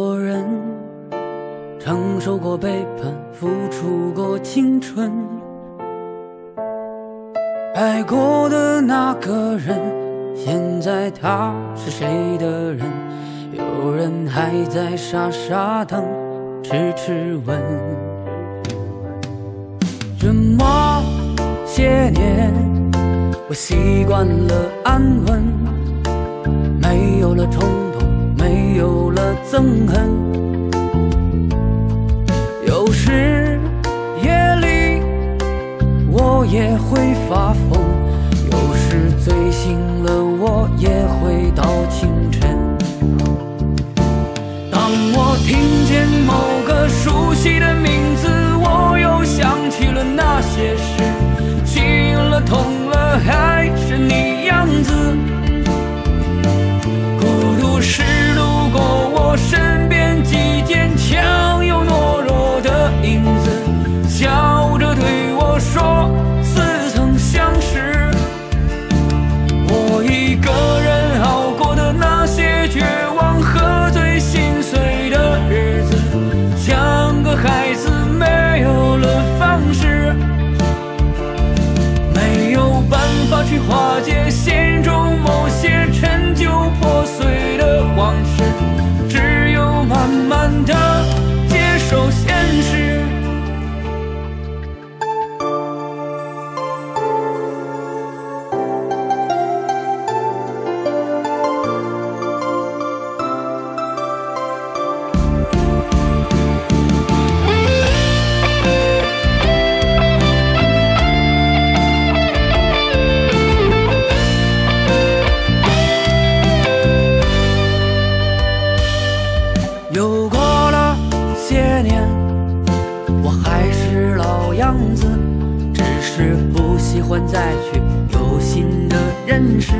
过人，承受过背叛，付出过青春。爱过的那个人，现在他是谁的人？有人还在傻傻等，痴痴问。这么些年，我习惯了安稳，没有了冲动，没有了憎恨。有时夜里我也会发疯，有时醉醒了我也会到清晨。当我听见某个熟悉的名字，我又想起了那些事，心了痛了还是你样子。孤独是路过我身边既坚强又懦弱的影子，笑着对我说似曾相识。我一个人熬过的那些绝望和最心碎的日子，像个孩子没有了方式，没有办法去化解心中某些陈旧破碎的往事，只有慢慢的接受现实。又过了些年，我还是老样子，只是不喜欢再去有新的认识，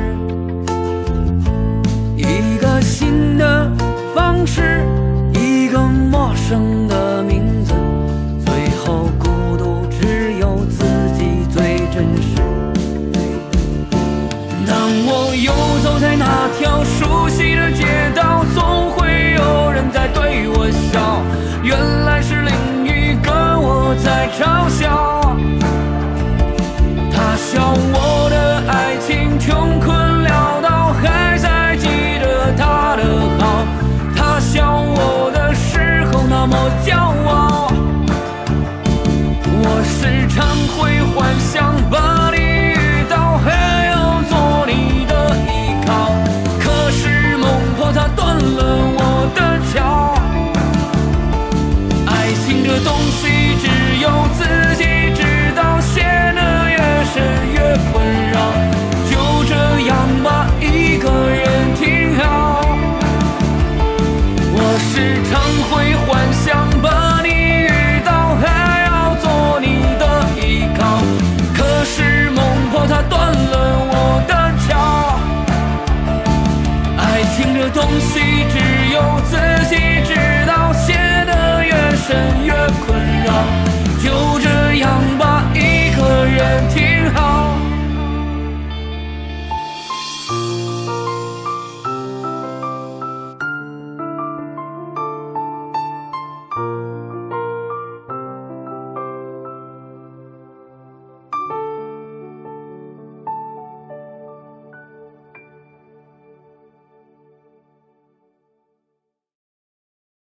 一个新的方式，一个陌生的名字，最后孤独只有自己最真实。当我又走在那条熟悉的街道，总会有人在对我笑，原来是另一个我在嘲笑。他笑我的爱情穷困潦倒，还在记得他的好，他笑我的时候那么骄傲。我时常会幻想把你遇到，还要做你的依靠，可是梦破它断了我的桥。爱情这东西只有自己知道，陷得越深越困扰，就这样吧，一个人挺好。我时常会